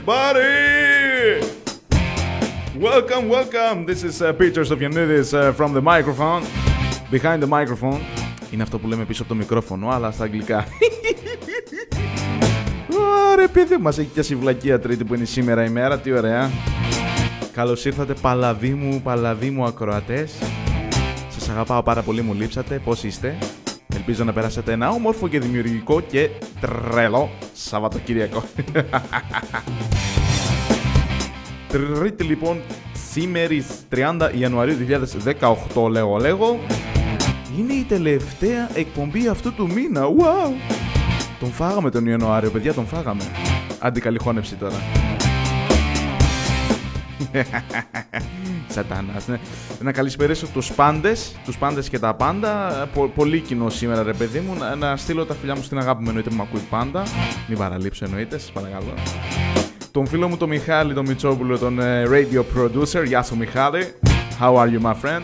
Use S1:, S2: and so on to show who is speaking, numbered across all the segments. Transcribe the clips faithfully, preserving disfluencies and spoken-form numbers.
S1: everybody! Welcome, welcome! This is uh, Peter Sofianidis uh, from the microphone. Behind the microphone. Είναι αυτό που λέμε πίσω από το μικρόφωνο, αλλά στα αγγλικά. Ωραία, παιδί μας έχει πιάσει η βλακεία Τρίτη που είναι σήμερα η μέρα. Τι ωραία. Καλώς ήρθατε, παλαβοί μου, παλαβοί μου ακροατές. Σας αγαπάω πάρα πολύ, μου λείψατε. Πώς είστε? Ελπίζω να περάσετε ένα όμορφο και δημιουργικό και τρελό Σαββατοκύριακο. Τρίτη λοιπόν, σήμερις τριάντα Ιανουαρίου δύο χιλιάδες δεκαοκτώ, λέγω λέγω. Είναι η τελευταία εκπομπή αυτού του μήνα. Wow! Τον φάγαμε τον Ιανουάριο, παιδιά, τον φάγαμε. Άντε καλή χώνευση τώρα. Σατάνας, ναι. Να καλησπερίσω τους πάντες, τους πάντες και τα πάντα. Πο- πολύ κοινό σήμερα, ρε παιδί μου. Να, να στείλω τα φιλιά μου στην αγάπη μου, εννοείται, που με ακούει πάντα. Μην παραλείψω, εννοείται, σας παρακαλώ. Τον φίλο μου τον Μιχάλη, τον Μητσόπουλο, τον uh, radio producer. Γεια σου, Μιχάλη. How are you, my friend?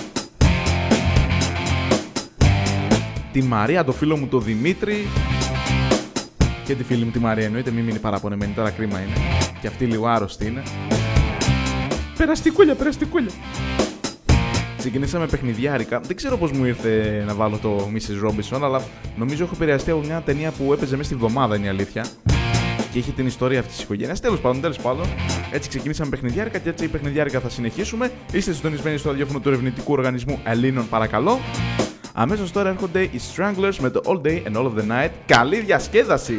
S1: Τη Μαρία, το φίλο μου τον Δημήτρη. Και τη φίλη μου τη Μαρία, εννοείται, μην μείνει παραπονεμένη, τώρα κρίμα είναι. Και αυτή λίγο άρρωστη είναι. Περαστικούλια, περαστικούλια. Ξεκινήσαμε παιχνιδιάρικα. Δεν ξέρω πώς μου ήρθε να βάλω το μίσης Robinson, αλλά νομίζω έχω επηρεαστεί από μια ταινία που έπαιζε μέσα στη βδομάδα, είναι η αλήθεια. Και είχε την ιστορία αυτής της οικογένειας. Τέλος πάντων, τέλος πάντων. Έτσι ξεκινήσαμε παιχνιδιάρικα και έτσι η παιχνιδιάρικα θα συνεχίσουμε. Είστε συντονισμένοι στο ραδιόφωνο του Ερευνητικού Οργανισμού Ελλήνων, παρακαλώ. Αμέσως τώρα έρχονται οι Stranglers με το All Day and All of the Night. Καλή διασκέδαση!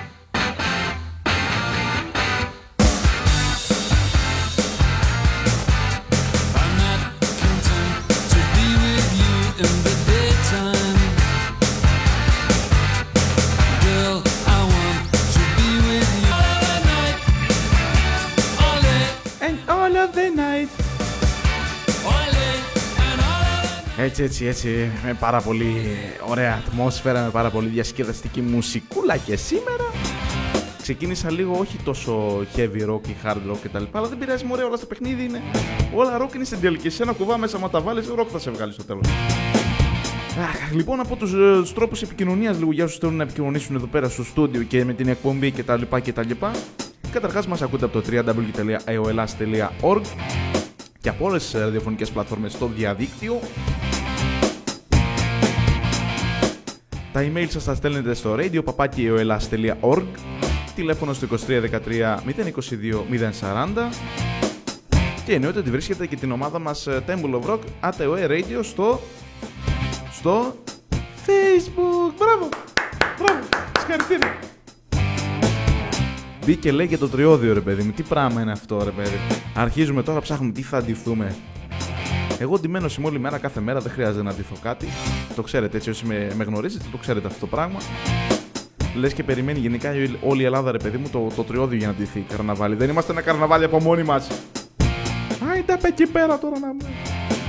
S1: Έτσι, έτσι, έτσι, με πάρα πολύ ωραία ατμόσφαιρα, με πάρα πολύ διασκεδαστική μουσικούλα και σήμερα ξεκίνησα λίγο όχι τόσο heavy rock ή hard rock κτλ. Αλλά δεν πειράζει, μωρέ, όλα στο παιχνίδι είναι. Όλα rock είναι στην τελική. Σε ένα κουβά μέσα, μα τα βάλεις, rock θα σε βγάλει στο τέλος. Αχ, λοιπόν, από τους ε, τρόπους επικοινωνίας, λίγο για όσους θέλουν να επικοινωνήσουν εδώ πέρα στο στούντιο και με την εκπομπή κτλ. κτλ. Καταρχάς, μας ακούτε από το double-u double-u double-u τελεία έι ο ελ ες τελεία org και από όλες τις ραδιοφωνικές πλατφόρμες στο διαδίκτυο. Τα email σας θα στέλνετε στο radio παπάκι έι ο ελ ες τελεία org, τηλέφωνο στο είκοσι τρία δεκατρία μηδέν είκοσι δύο μηδέν σαράντα και εννοείται ότι βρίσκεται και την ομάδα μας Temple of Rock έι τι ο έι Radio στο, στο Facebook. Μπράβο, μπράβο, συγχαρητήρια. Μπήκε λέει και το τριώδιο, ρε παιδί μου, τι πράγμα είναι αυτό, ρε παιδί. Αρχίζουμε τώρα, ψάχνουμε τι θα αντιθούμε. Εγώ ντυμένος είμαι όλη μέρα, κάθε μέρα, δεν χρειάζεται να ντυθώ κάτι. Το ξέρετε, έτσι, όσοι με, με γνωρίζετε, το ξέρετε αυτό το πράγμα. Λες και περιμένει γενικά όλη η Ελλάδα, ρε παιδί μου, το, το τριώδιο για να ντυθεί καρναβάλι. Δεν είμαστε ένα καρναβάλι από μόνοι μας. Άιντε απ' εκεί πέρα τώρα να μου.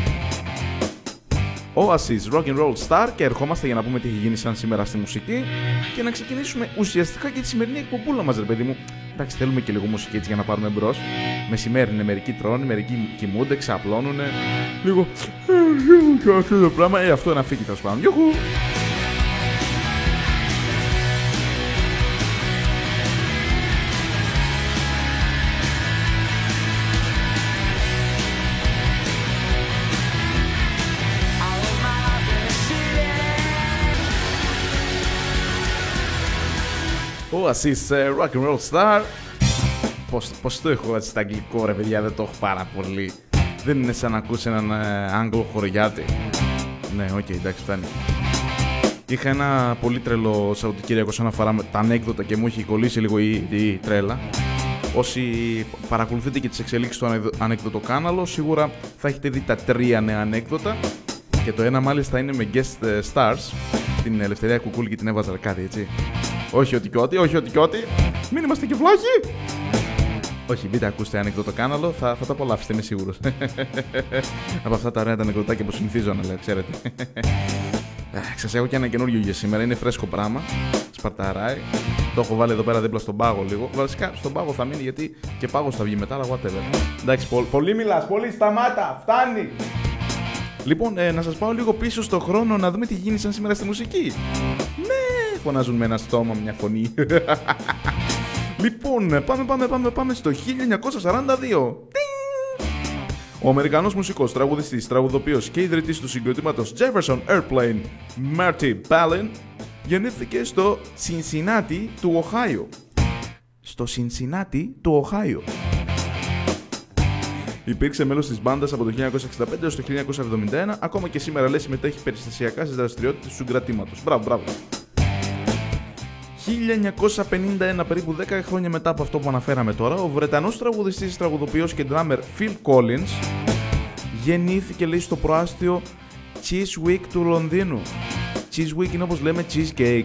S1: Oasis, Rock and Roll Star, και ερχόμαστε για να πούμε τι έχει γίνει σαν σήμερα στη μουσική και να ξεκινήσουμε ουσιαστικά και τη σημερινή εκπομπούλα μας, ρε παιδί μου. Εντάξει, θέλουμε και λίγο μουσική έτσι για να πάρουμε μπρος. Μεσημέρι είναι, μερικοί τρώνε, μερικοί κοιμούνται, ξαπλώνουνε. Λίγο. Αυτό το πράγμα, ε, αυτό να φύγει, θα σου πάνω. Γιουχου! Oasis, uh, Rock and Roll Star. Πώς, πώς το έχω έτσι στα αγγλικό, ρε παιδιά, δεν το έχω πάρα πολύ. Δεν είναι σαν να ακούσει έναν uh, Άγγλο χωριάτη. Ναι, οκ, okay, εντάξει, φτάνει. Είχα ένα πολύ τρελό Σαββατοκύριακο όσον αφορά τα ανέκδοτα και μου έχει κολλήσει λίγο η, η τρέλα. Όσοι παρακολουθείτε και τις εξελίξεις στο ανέκδοτο-κάναλο, σίγουρα θα έχετε δει τα τρία νέα ανέκδοτα. Και το ένα μάλιστα είναι με guest stars, την Ελευθερία Κουκούλη και την Εύα Ζαρκάδη, έτσι. Όχι ότι και ότι, όχι ότι και ότι. Μην είμαστε και βλάχοι. Όχι, μπείτε, ακούστε ανέκδοτο κάναλο, θα, θα το απολαύσετε, είμαι σίγουρος. Από αυτά τα ωραία τα ανεκδοτάκια που συνηθίζω να λέω, ξέρετε. Σας έχω και ένα καινούριο για σήμερα, είναι φρέσκο πράγμα. Σπαρταράει. Το έχω βάλει εδώ πέρα δίπλα στον πάγο λίγο. Βασικά στον πάγο θα μείνει γιατί και πάγος θα βγει μετά, αλλά whatever. Εντάξει, πο, πολύ μιλάς, πολύ σταμάτα, φτάνει. Λοιπόν, ε, να σας πάω λίγο πίσω στο χρόνο να δούμε τι γίνησαν σήμερα στη μουσική. Ναι, φωνάζουν με ένα στόμα, μια φωνή. Λοιπόν, πάμε, πάμε, πάμε, πάμε στο χίλια εννιακόσια σαράντα δύο. Ο Αμερικανός μουσικός, τραγουδιστής, τραγουδοποιός και ιδρυτής του συγκροτήματος Jefferson Airplane, Marty Balin, γεννήθηκε στο Cincinnati του Οχάιο. Στο Cincinnati του Οχάιο. Υπήρξε μέλος της μπάντας από το χίλια εννιακόσια εξήντα πέντε έως το χίλια εννιακόσια εβδομήντα ένα, ακόμα και σήμερα λέει συμμετέχει περιστασιακά στις δραστηριότητες του συγκρατήματος. Μπράβο, μπράβο. χίλια εννιακόσια πενήντα ένα, περίπου δέκα χρόνια μετά από αυτό που αναφέραμε τώρα, ο Βρετανός τραγουδιστής, τραγουδοποιός και drummer Phil Collins γεννήθηκε, λέει, στο προάστιο Chiswick του Λονδίνου. Chiswick είναι όπως λέμε cheesecake.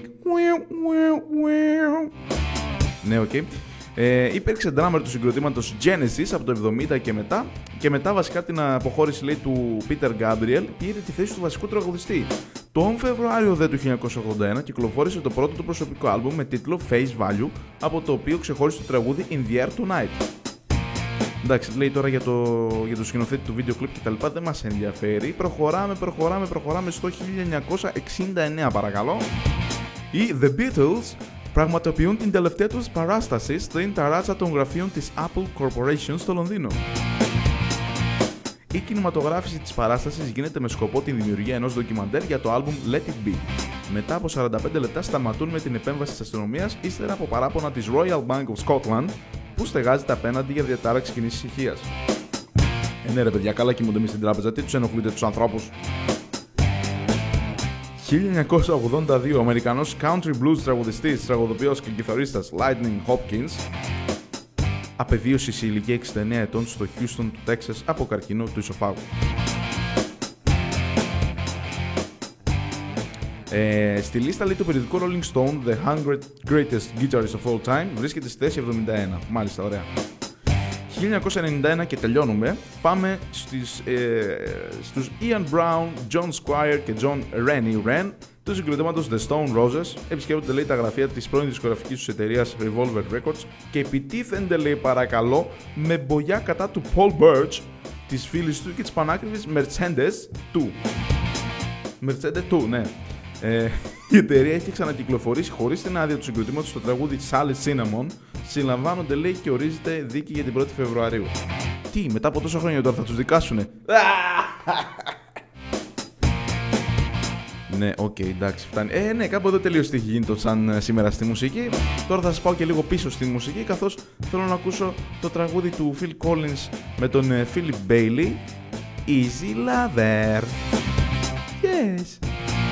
S1: Ναι, οκ. Okay. Ε, υπήρξε drummer του συγκροτήματος Genesis από το εβδομήντα και μετά, και μετά βασικά από την αποχώρηση, λέει, του Peter Gabriel πήρε τη θέση του βασικού τραγουδιστή. Τον Φεβρουάριο δε του χίλια εννιακόσια ογδόντα ένα κυκλοφόρησε το πρώτο του προσωπικό άλμπουμ με τίτλο Face Value, από το οποίο ξεχώρισε το τραγούδι In the Air Tonight. Εντάξει, λέει τώρα για το, για το σκηνοθέτη του βίντεο κλιπ και τα λοιπά δεν μας ενδιαφέρει. Προχωράμε, προχωράμε, προχωράμε στο χίλια εννιακόσια εξήντα εννέα, παρακαλώ. Οι The Beatles πραγματοποιούν την τελευταία τους παράσταση στην ταράτσα των γραφείων της Apple Corporation στο Λονδίνο. Η κινηματογράφηση της παράστασης γίνεται με σκοπό την δημιουργία ενός ντοκιμαντέρ για το άλμπουμ Let It Be. Μετά από σαράντα πέντε λεπτά σταματούν με την επέμβαση της αστυνομίας ύστερα από παράπονα της Royal Bank of Scotland που στεγάζεται απέναντι για διατάραξη κοινής ησυχίας. Ε, ναι ρε παιδιά, καλά κοιμούνται εμείς στην τράπεζα, τι τους ενοχλείτε τους ανθρώπους. χίλια εννιακόσια ογδόντα δύο, ο Αμερικανός country blues τραγουδιστής, τραγουδοποιός και κιθαρίστας Lightning Hopkins απεβίωσε σε ηλικία εξήντα εννέα ετών στο Houston του Τέξας από καρκίνο του ισοφάγου. Ε, στη λίστα, λέει, του περιοδικού Rolling Stone The one hundred Greatest Guitarists of All Time βρίσκεται στη θέση εβδομήντα ένα. Μάλιστα, ωραία. χίλια εννιακόσια ενενήντα ένα και τελειώνουμε. Πάμε στις, ε, στους Ian Brown, John Squire και John Rennie Wren του συγκροτήματος The Stone Roses. Επισκέπτονται, λέει, τα γραφεία της πρώην δισκογραφικής τους εταιρείας Revolver Records και επιτίθενται, λέει, παρακαλώ, με μπογιά κατά του Paul Birch, της φίλης του και της πανάκριβης Mercedes του. Mercedes του, ναι. Ε, η εταιρεία έχει ξανακυκλοφορήσει χωρίς την άδεια του συγκροτήματος στο τραγούδι Sally Cinnamon. Συλλαμβάνονται, λέει, και ορίζεται δίκη για την πρώτη Φεβρουαρίου. Τι, μετά από τόσα χρόνια τώρα θα τους δικάσουνε? Ναι, οκ, okay, εντάξει, φτάνει. Ε, ναι, κάπου εδώ τελείωσε τι έχει γίνει το σαν σήμερα στη μουσική. Τώρα θα σας πάω και λίγο πίσω στη μουσική, καθώς θέλω να ακούσω το τραγούδι του Phil Collins με τον Philip Bailey, Easy Lover. Yes.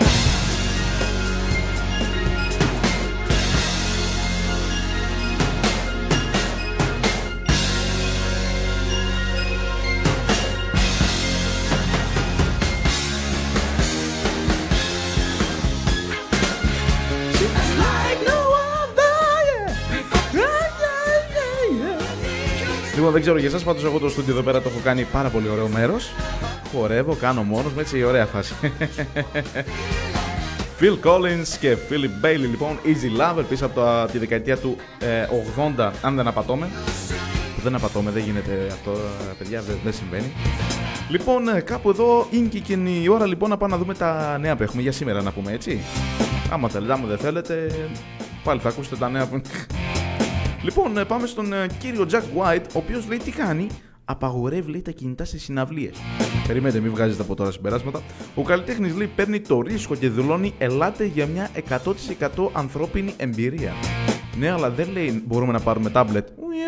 S1: Λοιπόν, δεν ξέρω για εσάς, πάντως εγώ το στούντιο εδώ πέρα το έχω κάνει πάρα πολύ ωραίο μέρος. Χορεύω, κάνω μόνος με, έτσι η ωραία φάση. Phil Collins και Philip Bailey, λοιπόν, Easy Lover, πίσω από το, τη δεκαετία του ε, ογδόντα, αν δεν απατώμε. Δεν απατώμε, δεν γίνεται αυτό, παιδιά, δεν, δεν συμβαίνει. Λοιπόν, κάπου εδώ είναι και η ώρα, λοιπόν, να πάμε να δούμε τα νέα που έχουμε για σήμερα, να πούμε, έτσι. Άμα θέλετε, άμα δεν θέλετε, πάλι θα ακούσετε τα νέα που... Λοιπόν, πάμε στον uh, κύριο Jack White, ο οποίος, λέει, τι κάνει? Απαγορεύει, λέει, τα κινητά σε συναυλίες. Περιμένετε, μην βγάζετε από τώρα συμπεράσματα. Ο καλλιτέχνης, λέει, παίρνει το ρίσκο και δηλώνει ελάτε για μια εκατό τοις εκατό ανθρώπινη εμπειρία. Ναι, αλλά δεν λέει μπορούμε να πάρουμε τάμπλετ.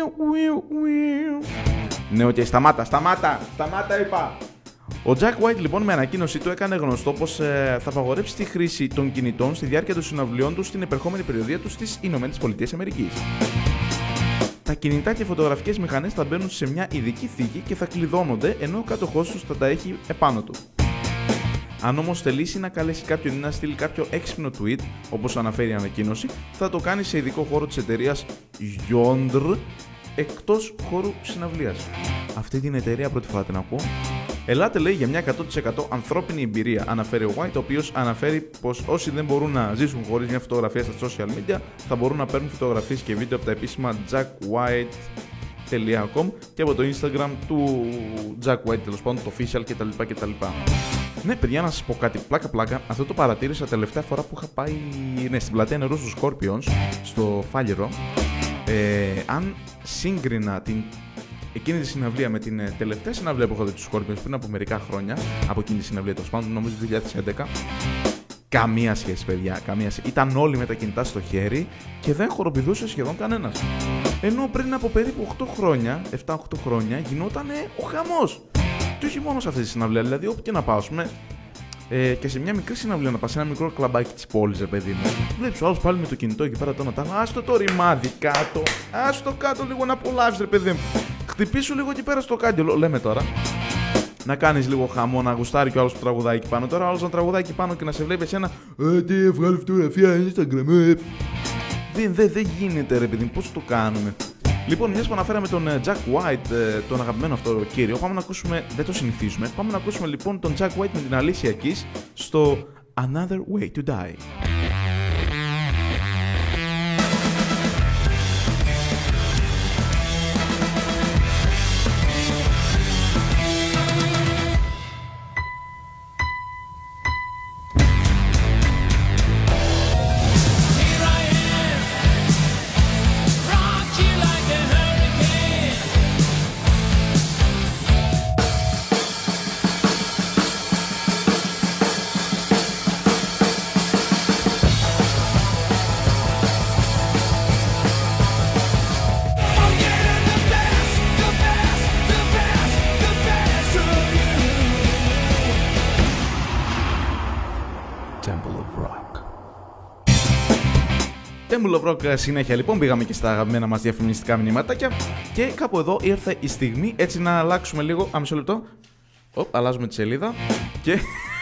S1: Ναι, οκ, okay, σταμάτα, σταμάτα, σταμάτα είπα. Ο Jack White, λοιπόν, με ανακοίνωσή του έκανε γνωστό πως ε, θα απαγορέψει τη χρήση των κινητών στη διάρκεια των συναυλιών του στην επερχόμενη περιοδία του στις Ηνωμένες Πολιτείες Αμερικής. Τα κινητά και φωτογραφικές μηχανές θα μπαίνουν σε μια ειδική θήκη και θα κλειδώνονται, ενώ ο κάτοχός τους θα τα έχει επάνω του. Αν όμως θελήσει να καλέσει κάποιον ή να στείλει κάποιο έξυπνο tweet, όπως αναφέρει η ανακοίνωση, θα το κάνει σε ειδικό χώρο της εταιρείας Yondr, εκτός χώρου συναυλίας. Αυτή την εταιρεία πρώτη φορά την ακούω. Ελάτε, λέει, για μια εκατό τοις εκατό ανθρώπινη εμπειρία, αναφέρει ο White, ο οποίος αναφέρει πως όσοι δεν μπορούν να ζήσουν χωρίς μια φωτογραφία στα social media θα μπορούν να παίρνουν φωτογραφίες και βίντεο από τα επίσημα jack white τελεία com και από το Instagram του Jack White, τέλος πάντων, το official κτλ. κτλ. Ναι, παιδιά, να σας πω κάτι πλάκα-πλάκα. Αυτό το παρατήρησα τελευταία φορά που είχα πάει, ναι, στην πλατεία νερού στους Scorpions, στο Φάλιρο. Ε, αν σύγκρινα την εκείνη τη συναυλία με την τελευταία συναυλία που έχω δει του Scorpions πριν από μερικά χρόνια, από εκείνη τη συναυλία τέλος πάντων, νομίζω δύο χιλιάδες έντεκα, καμία σχέση, παιδιά, καμία σχέση. Ήταν όλοι με τα κινητά στο χέρι και δεν χοροπηδούσε σχεδόν κανένας. Ενώ πριν από περίπου οκτώ χρόνια, επτά οκτώ χρόνια, γινόταν ο χαμός. Και όχι μόνο σε αυτή τη συναυλία, δηλαδή όπου και να πάω, πούμε, ε, και σε μια μικρή συναυλία να πα σε ένα μικρό κλαμπάκι τη πόλη, ρε παιδί μου. Βλέπει ο άλλο πάλι με το κινητό εκεί πέρα, το να άστο το ρημάδι κάτω, άστο κάτω λίγο να απολαύσει, ρε παιδί μου. Χτυπήσου λίγο εκεί πέρα στο κάγκελο, λέμε τώρα. Να κάνεις λίγο χαμό, να γουστάρει κι ο άλλος που τραγουδάει εκεί πάνω. Τώρα ο άλλος να τραγουδάει εκεί πάνω και να σε βλέπει εσένα. Ε, τι, βγάλει φωτογραφία, Instagram. Ε. Δεν, δεν, δεν γίνεται, ρε παιδί μου, πώς το κάνουμε. Λοιπόν, μιας που αναφέραμε τον Jack White, τον αγαπημένο αυτό κύριο, πάμε να ακούσουμε, δεν το συνηθίζουμε, πάμε να ακούσουμε λοιπόν τον Jack White με την Alicia Keys στο Another Way to Die. Temple of Rock συνέχεια λοιπόν, πήγαμε και στα αγαπημένα μας διαφημιστικά μηνύματάκια και κάπου εδώ ήρθε η στιγμή έτσι να αλλάξουμε λίγο, α, μισό λεπτό, Οπ, αλλάζουμε τη σελίδα και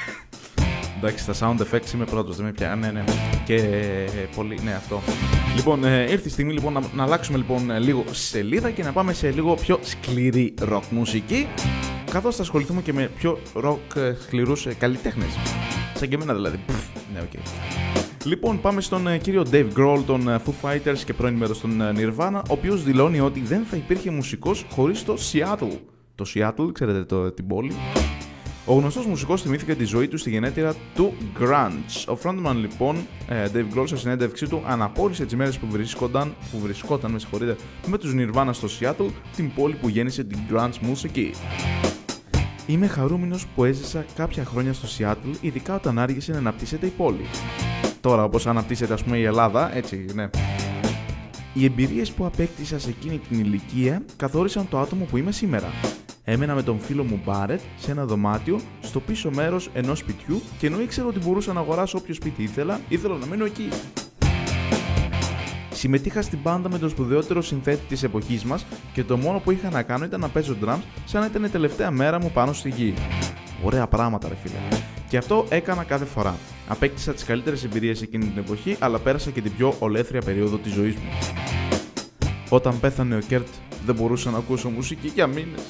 S1: εντάξει, στα sound effects είμαι πρώτος, δεν με πια, ναι, ναι, και πολύ, ναι, αυτό. Λοιπόν, ε, ήρθε η στιγμή λοιπόν να, να αλλάξουμε λοιπόν λίγο σελίδα και να πάμε σε λίγο πιο σκληρή rock μουσική, καθώς θα ασχοληθούμε και με πιο rock σκληρούς καλλιτέχνες, σαν και εμένα δηλαδή. Ναι, οκ. Okay. Λοιπόν, πάμε στον uh, κύριο Dave Grohl των uh, Foo Fighters και πρώην μέρος των uh, Nirvana, ο οποίος δηλώνει ότι δεν θα υπήρχε μουσικός χωρίς το Seattle. Το Seattle, ξέρετε το, την πόλη. Ο γνωστός μουσικός θυμήθηκε τη ζωή του στη γενέτειρα του grunge. Ο frontman λοιπόν, uh, Dave Grohl, σε συνέντευξή του αναπόλυσε τις μέρες που βρισκόταν, που βρισκόταν με, συγχωρείτε, με τους Nirvana στο Seattle, την πόλη που γέννησε την grunge μουσική. Είμαι χαρούμενος που έζησα κάποια χρόνια στο Seattle, ειδικά όταν άργησε να αναπτύσσεται η πόλη. Τώρα, όπως αναπτύσσεται, ας πούμε, η Ελλάδα, έτσι, ναι. Οι εμπειρίες που απέκτησα σε εκείνη την ηλικία καθόρισαν το άτομο που είμαι σήμερα. Έμενα με τον φίλο μου Μπάρετ σε ένα δωμάτιο στο πίσω μέρος ενός σπιτιού και ενώ ήξερα ότι μπορούσα να αγοράσω όποιο σπίτι ήθελα, ήθελα να μείνω εκεί. Συμμετείχα στην μπάντα με τον σπουδαιότερο συνθέτη της εποχής μας και το μόνο που είχα να κάνω ήταν να παίζω drums σαν να ήταν η τελευταία μέρα μου πάνω στη γη. Ωραία πράγματα, ρε φίλε. Και αυτό έκανα κάθε φορά. Απέκτησα τις καλύτερες εμπειρίες εκείνη την εποχή, αλλά πέρασα και την πιο ολέθρια περίοδο της ζωής μου. Όταν πέθανε ο Κέρτ, δεν μπορούσα να ακούσω μουσική για μήνες.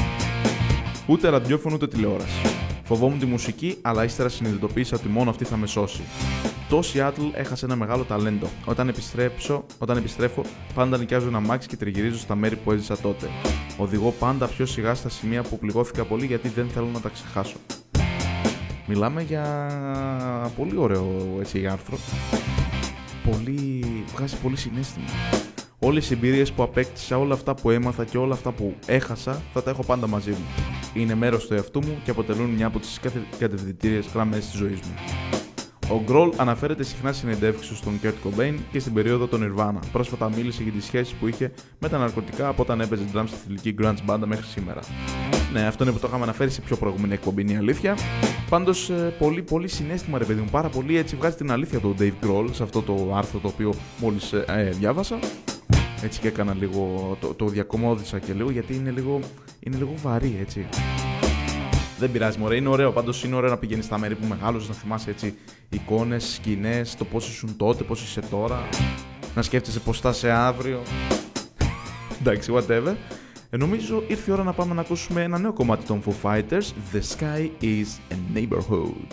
S1: Ούτε ραδιόφωνο ούτε τηλεόραση. Φοβόμουν τη μουσική, αλλά ύστερα συνειδητοποίησα ότι μόνο αυτή θα με σώσει. Το Seattle έχασε ένα μεγάλο ταλέντο. Όταν, όταν επιστρέφω, πάντα νοικιάζω ένα αμάξι και τριγυρίζω στα μέρη που έζησα τότε. Οδηγώ πάντα πιο σιγά στα σημεία που πληγώθηκα πολύ γιατί δεν θέλω να τα ξεχάσω. Μιλάμε για πολύ ωραίο έτσι άρθρο. Πολύ... βγάζει πολύ συναίσθημα. Όλες οι εμπειρίες που απέκτησα, όλα αυτά που έμαθα και όλα αυτά που έχασα θα τα έχω πάντα μαζί μου. Είναι μέρος του εαυτού μου και αποτελούν μια από τις κατευθυντήριες γραμμές της ζωής μου. Ο Grohl αναφέρεται συχνά στις συνεντεύξεις στον Kurt Cobain και στην περίοδο των Nirvana. Πρόσφατα μίλησε για τις σχέσεις που είχε με τα ναρκωτικά από όταν έπαιζε drums στη θηλυκή grunge μπάντα μέχρι σήμερα. Ναι, αυτό είναι που το είχαμε αναφέρει σε πιο προηγούμενη εκπομπή, είναι η αλήθεια. Πάντως, πολύ, πολύ συναίσθημα, ρε παιδί μου, πάρα πολύ έτσι βγάζει την αλήθεια του Dave Grohl σε αυτό το άρθρο το οποίο μόλις ε, διάβασα. Έτσι και έκανα λίγο, το, το διακομώδησα και λίγο γιατί είναι λίγο, είναι λίγο βαρύ, έτσι. Δεν πειράζει, μωρέ, είναι ωραίο. Πάντως είναι ωραίο να πηγαίνεις στα μέρη που μεγάλωσες, να θυμάσαι έτσι εικόνες, σκηνές, το πώς ήσουν τότε, πώς είσαι τώρα, να σκέφτεσαι πώς θα είσαι αύριο. Εντάξει, whatever. Ε, νομίζω ήρθε η ώρα να πάμε να ακούσουμε ένα νέο κομμάτι των Foo Fighters, The Sky is a Neighborhood.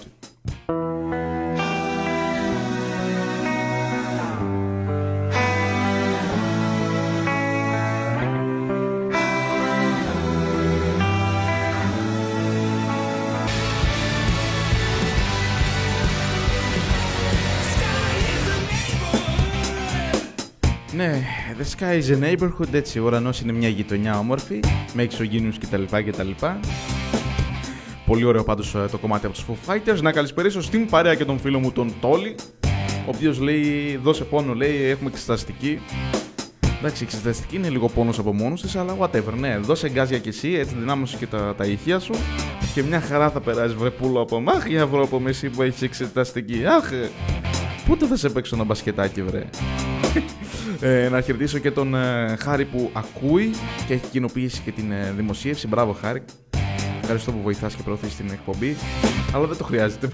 S2: Ναι, the sky is a neighborhood, έτσι, ο ουρανός είναι μια γειτονιά όμορφη, με εξωγήινους κτλ. κτλ. Πολύ ωραίο πάντως το κομμάτι από τους Foo Fighters. Να καλησπερίσω στην παρέα και τον φίλο μου τον Τόλι, ο οποίος λέει, δώσε πόνο, λέει, έχουμε εξεταστική. Εντάξει, η εξεταστική είναι λίγο πόνος από μόνος της, αλλά whatever, ναι, δώσε γκάζια κι εσύ, έτσι δυνάμωσε και τα, τα ηχεία σου και μια χαρά θα περάσει, βρε πούλο από μάχ, για βρω από μεσή που έχεις εξεταστική. Αχ, πότε θα σε παίξω ένα μπασκετάκι, βρε. ε, να χαιρετήσω και τον ε, Χάρη που ακούει και έχει κοινοποιήσει και την ε, δημοσίευση. Μπράβο, Χάρη. Ευχαριστώ που βοηθάς και προωθείς την εκπομπή, αλλά δεν το χρειάζεται.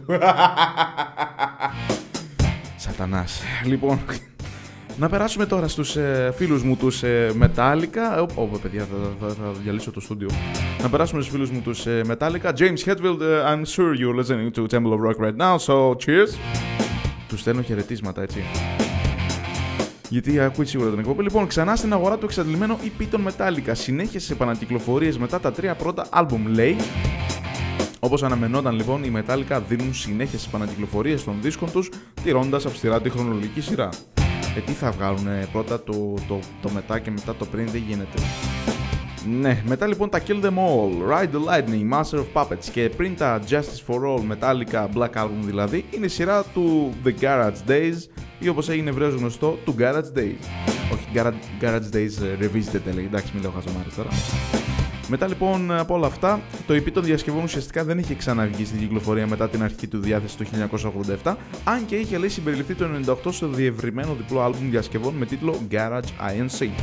S2: Σατανάς. Λοιπόν, να περάσουμε τώρα στους ε, φίλους μου τους ε, Metallica. Ω, oh, παιδιά, θα, θα, θα διαλύσω το στούντιο. Να περάσουμε στους φίλους μου τους ε, Metallica. James Hetfield, uh, I'm sure you're listening to Temple of Rock right now, so cheers. Τους στέλνω χαιρετίσματα, έτσι. Γιατί ακούει σίγουρα την εκπομπή. Λοιπόν, ξανά στην αγορά του εξαντλημένο ι πι των Metallica. Συνέχεια σε επανακυκλοφορίες μετά τα τρία πρώτα άλμπουμ, λέει. Όπως αναμενόταν, λοιπόν, οι Metallica δίνουν συνέχεια στις επανακυκλοφορίες των δίσκων τους, τηρώντας αυστηρά τη χρονολογική σειρά. Ε, τι θα βγάλουν πρώτα το, το, το μετά και μετά το πριν, δεν γίνεται. Ναι, μετά λοιπόν τα Kill Them All, Ride the Lightning, Master of Puppets και πριν τα Justice for All, Metallica Black Album δηλαδή, είναι η σειρά του The Garage Days ή όπως έγινε ευρέως γνωστό, του Garage Days. Όχι, Garage, Garage Days Revisited έλεγε, εντάξει μην λέω χαζομάρες τώρα. Μετά λοιπόν από όλα αυτά, το ι πι των διασκευών ουσιαστικά δεν είχε ξαναβγεί στην κυκλοφορία μετά την αρχική του διάθεση το χίλια εννιακόσια ογδόντα επτά, αν και είχε λέει συμπεριληφθεί το ενενήντα οκτώ στο διευρυμένο διπλό άλμπουμ διασκευών με τίτλο Garage άι εν σι.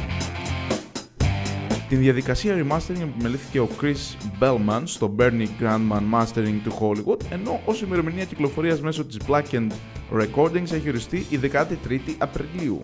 S2: Την διαδικασία remastering επιμελήθηκε ο Chris Bellman στο Bernie Grandman Mastering του Hollywood, ενώ ως ημερομηνία κυκλοφορίας μέσω της Black End Recordings έχει οριστεί η δεκατρείς Απριλίου.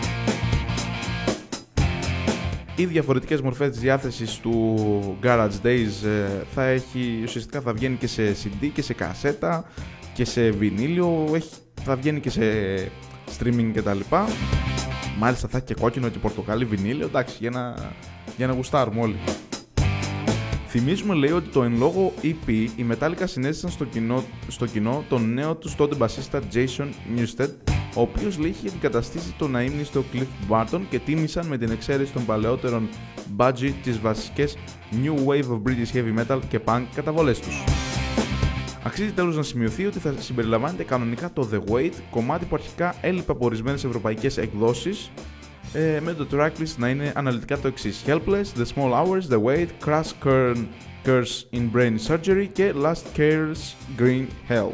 S2: Οι διαφορετικές μορφές της διάθεσης του Garage Days ε, θα έχει, ουσιαστικά θα βγαίνει και σε σι ντι και σε κασέτα και σε βινίλιο, έχει, θα βγαίνει και σε streaming κτλ. Μάλιστα θα έχει και κόκκινο και πορτοκάλι βινίλιο, εντάξει, για να, για να γουστάρουμε όλοι. Θυμίζουμε, λέει, ότι το εν λόγω ι πι οι Metallica συνέστησαν στο κοινό, στο κοινό τον νέο τους τότε μπασίστα Jason Newsted, ο οποίος λέει είχε αντικαταστήσει τον αείμνηστο Cliff Barton και τίμησαν με την εξαίρεση των παλαιότερων Budgie τις βασικές New Wave of British Heavy Metal και Punk καταβολές τους. Αξίζει τέλος να σημειωθεί ότι θα συμπεριλαμβάνεται κανονικά το The Wait, κομμάτι που αρχικά έλειπε από ορισμένες ευρωπαϊκές εκδόσεις, ε, με το tracklist να είναι αναλυτικά το εξής: Helpless, The Small Hours, The Wait, Crash Curse in Brain Surgery και Last Care's Green Hell.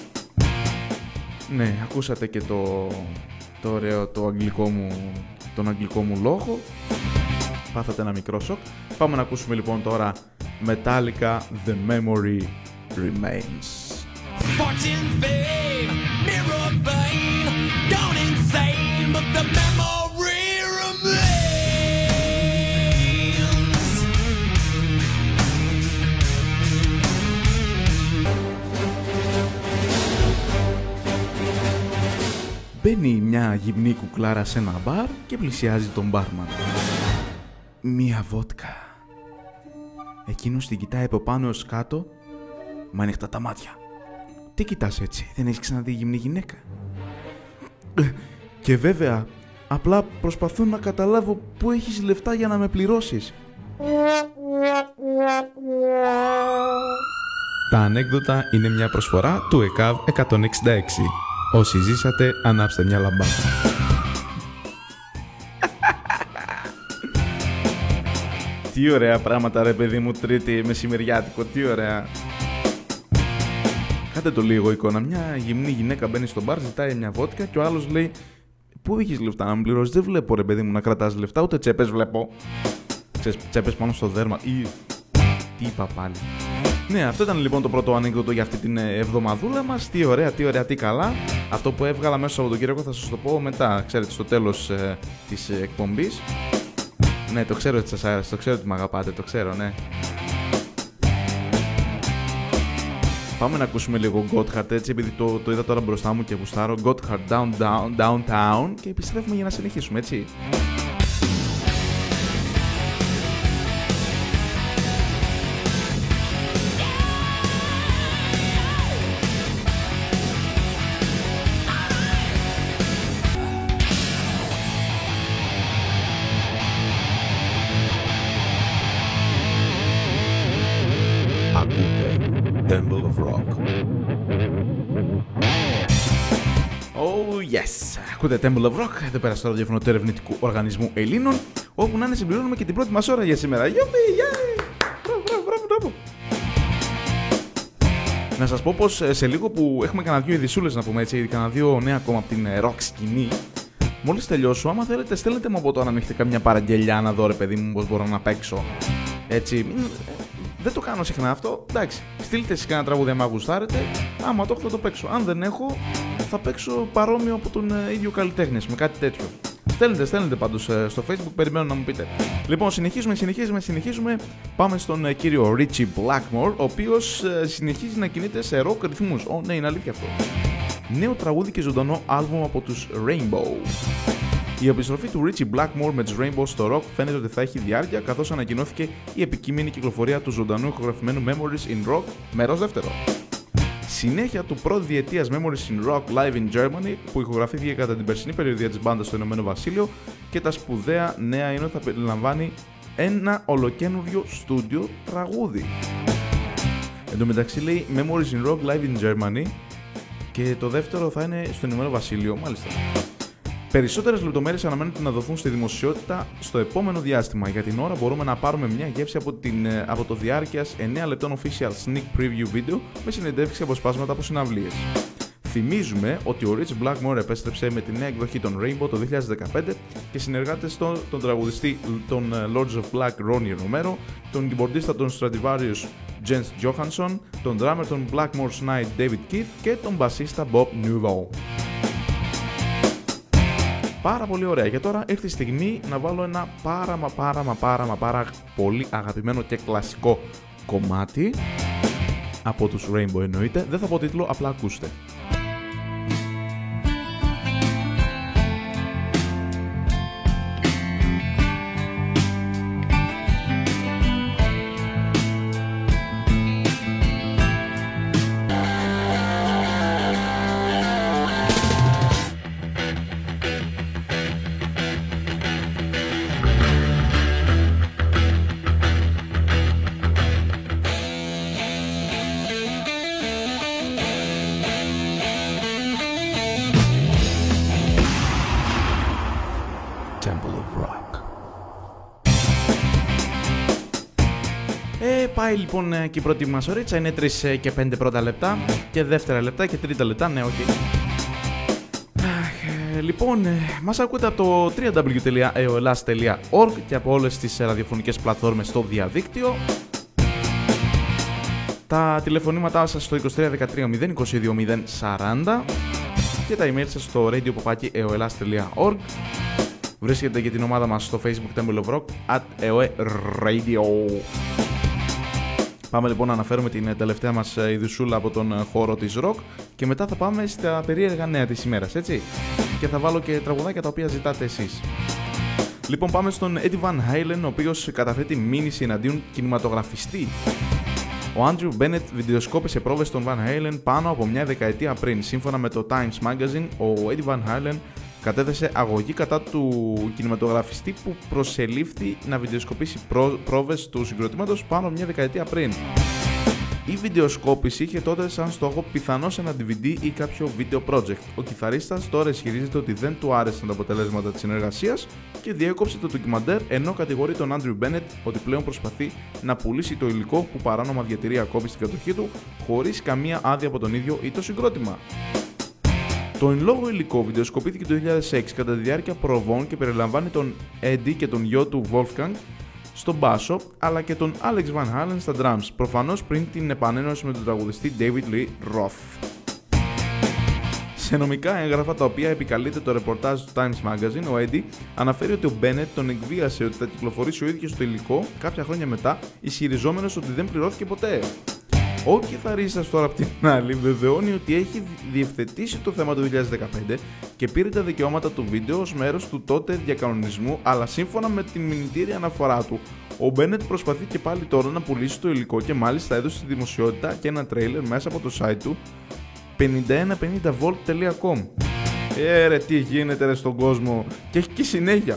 S2: Ναι, ακούσατε και το, το ωραίο, το αγγλικό μου, τον αγγλικό μου λόγο. Πάθατε ένα μικρό σοκ. Πάμε να ακούσουμε λοιπόν τώρα Metallica The Memory Remains. Fortune, fame, mirror vein, gone insane, but the memory remains. Μπαίνει μια γυμνή κουκλάρα σε ένα μπαρ και πλησιάζει τον μπάρμαν. Μία βότκα. Εκείνος την κοιτάει από πάνω ως κάτω, με ανοιχτά τα μάτια. Τι κοιτάς έτσι, δεν έχεις ξαναδεί γυμνή γυναίκα? Και βέβαια, απλά προσπαθώ να καταλάβω πού έχεις λεφτά για να με πληρώσεις.
S3: Τα ανέκδοτα είναι μια προσφορά του ΕΚΑΒ εκατόν εξήντα έξι. Όσοι ζήσατε, ανάψτε μια λαμπάδα.
S2: Τι ωραία πράγματα ρε παιδί μου, τρίτη μεσημεριάτικο, τι ωραία. Κάντε το λίγο εικόνα, μια γυμνή γυναίκα μπαίνει στο μπαρ, ζητάει μια βότκα και ο άλλος λέει πού έχεις λεφτά να με πληρώσεις? Δεν βλέπω ρε παιδί μου να κρατάς λεφτά, ούτε τσέπες βλέπω. Ξέρεις, τσέπες πάνω στο δέρμα ή... Τι είπα πάλι. Ναι, αυτό ήταν λοιπόν το πρώτο ανέκδοτο για αυτή την εβδομαδούλα μας. Τι ωραία, τι ωραία, τι καλά. Αυτό που έβγαλα μέσα στο Σαββατοκύριακο θα σας το πω μετά, ξέρετε, στο τέλος ε, της ε, εκπομπής. Ναι, το ξέρω ότι σας άρεσε, το ξέρω ότι με αγαπάτε, το ξέρω, ναι. Πάμε να ακούσουμε λίγο Gotthard έτσι, επειδή το, το είδα τώρα μπροστά μου και γουστάρω. Gotthard down, down, downtown και επιστρέφουμε για να συνεχίσουμε, έτσι.
S3: of Rock.
S2: Oh yes! Ακούτε Temple of Rock, εδώ πέρα στο ραδιόφωνο του ερευνητικού οργανισμού Ελλήνων, όπου να είναι συμπληρώνουμε και την πρώτη μας ώρα για σήμερα. Γιώπη, yeah! Μπράβο, μπράβο, μπράβο, μπράβο. Να σας πω πως σε λίγο που έχουμε κανένα δύο ειδισούλες, να πούμε έτσι, κανένα δύο νέα ακόμα από την rock σκηνή, μόλις τελειώσω, άμα θέλετε στέλνετε μου από τώρα να μην έχετε καμιά παραγγελιά να δω ρε παιδί μου πως μπορώ να παίξω. Έτσι, δεν το κάνω συχνά αυτό, εντάξει, στείλτε εσείς κανένα τραγούδι άμα γουστάρετε, άμα το έχω θα το παίξω. Αν δεν έχω, θα παίξω παρόμοιο από τον ίδιο καλλιτέχνη, με κάτι τέτοιο. Στέλνετε, στέλνετε πάντως στο Facebook, περιμένω να μου πείτε. Λοιπόν, συνεχίζουμε, συνεχίζουμε, συνεχίζουμε. Πάμε στον κύριο Ritchie Blackmore, ο οποίος συνεχίζει να κινείται σε rock ρυθμούς. Ω, ναι, είναι αλήθεια αυτό. Νέο τραγούδι και ζωντανό άλμπουμ από τους Rainbow. Η επιστροφή του Ritchie Blackmore με τους Rainbow στο rock φαίνεται ότι θα έχει διάρκεια, καθώς ανακοινώθηκε η επικείμενη κυκλοφορία του ζωντανού ηχογραφημένου Memories in Rock μέρος δεύτερο. Συνέχεια του πρώτου διετίας Memories in Rock Live in Germany, που ηχογραφήθηκε κατά την περσινή περιοδία της μπάντας στο Ηνωμένο Βασίλειο, και τα σπουδαία νέα είναι ότι θα περιλαμβάνει ένα ολοκένουργιο στούντιο τραγούδι. Εν τω μεταξύ λέει Memories in Rock Live in Germany και το δεύτερο θα είναι στο Ηνωμένο Βασίλειο, μάλιστα. Περισσότερες λεπτομέρειες αναμένεται να δοθούν στη δημοσιότητα στο επόμενο διάστημα. Για την ώρα μπορούμε να πάρουμε μια γεύση από, την, από το διάρκειας εννέα λεπτών official sneak preview video με συνεντεύξεις και αποσπάσματα από συναυλίες. Θυμίζουμε ότι ο Ritchie Blackmore επέστρεψε με τη νέα εκδοχή των Rainbow το δύο χιλιάδες δεκαπέντε και συνεργάτες τον, τον τραγουδιστή των Lords of Black Ronnie Romero, τον keyboardista των Stradivarius Jens Johansson, τον drummer των Blackmore's Night David Keith και τον bassista Bob Newell. Πάρα πολύ ωραία. Και τώρα ήρθε η στιγμή να βάλω ένα πάρα μα πάρα μα πάρα μα πάρα πολύ αγαπημένο και κλασικό κομμάτι από τους Rainbow εννοείται. Δεν θα πω τίτλο, απλά ακούστε. Πάει λοιπόν και η πρώτη μας ωρίτσα, είναι τρεις και πέντε πρώτα λεπτά και δεύτερα λεπτά και τρίτα λεπτά, ναι όχι. Λοιπόν, μας ακούτε από το double-u double-u double-u τελεία eolas τελεία org και από όλες τις ραδιοφωνικές πλατφόρμες στο διαδίκτυο. Τα τηλεφωνήματά σας στο είκοσι τρία δεκατρία μηδέν είκοσι δύο μηδέν σαράντα και τα email σας στο radio παπάκι eolas τελεία org. Βρίσκεται και την ομάδα μας στο Facebook Temple of Rock at eoradio. Πάμε λοιπόν να αναφέρουμε την τελευταία μας ειδησούλα από τον χώρο της rock και μετά θα πάμε στα περίεργα νέα της ημέρας, έτσι. Και θα βάλω και τραγουδάκια τα οποία ζητάτε εσείς. Λοιπόν, πάμε στον Eddie Van Halen, ο οποίος καταθέτει μήνυση εναντίον κινηματογραφιστή. Ο Andrew Bennett βιντεοσκόπησε πρόβες των Van Halen πάνω από μια δεκαετία πριν. Σύμφωνα με το Times Magazine, ο Eddie Van Halen κατέθεσε αγωγή κατά του κινηματογραφιστή που προσελήφθη να βιντεοσκοπήσει πρό, πρόβες του συγκροτήματος πάνω από μια δεκαετία πριν. Η βιντεοσκόπηση είχε τότε σαν στόχο πιθανώς ένα ντι βι ντι ή κάποιο video project. Ο κιθαρίστας τώρα ισχυρίζεται ότι δεν του άρεσαν τα αποτελέσματα της συνεργασίας και διέκοψε το ντοκιμαντέρ, ενώ κατηγορεί τον Andrew Bennett ότι πλέον προσπαθεί να πουλήσει το υλικό που παράνομα διατηρεί ακόμη στην κατοχή του, χωρίς καμία άδεια από τον ίδιο ή το συγκρότημα. Το εν λόγω υλικό βιντεοσκοπήθηκε το δύο χιλιάδες έξι κατά τη διάρκεια προβών και περιλαμβάνει τον Eddie και τον γιο του Wolfgang στον μπάσο, αλλά και τον Alex Van Halen στα drums, προφανώς πριν την επανένωση με τον τραγουδιστή David Lee Roth. Σε νομικά έγγραφα τα οποία επικαλείται το ρεπορτάζ του Times Magazine, ο Eddie αναφέρει ότι ο Bennett τον εκβίασε ότι θα κυκλοφορήσει ο ίδιος το υλικό κάποια χρόνια μετά, ισχυριζόμενος ότι δεν πληρώθηκε ποτέ. Ο κιθαρίστας τώρα απ' την άλλη βεβαιώνει ότι έχει διευθετήσει το θέμα του δύο χιλιάδες δεκαπέντε και πήρε τα δικαιώματα του βίντεο ως μέρος του τότε διακανονισμού, αλλά σύμφωνα με την μηνυτήρια αναφορά του, ο Μπένετ προσπαθεί και πάλι τώρα να πουλήσει το υλικό και μάλιστα έδωσε στη δημοσιότητα και ένα τρέιλερ μέσα από το site του πενήντα ένα πενήντα βολτ τελεία κομ. Ε ρε τι γίνεται ρε στον κόσμο, και έχει και συνέχεια.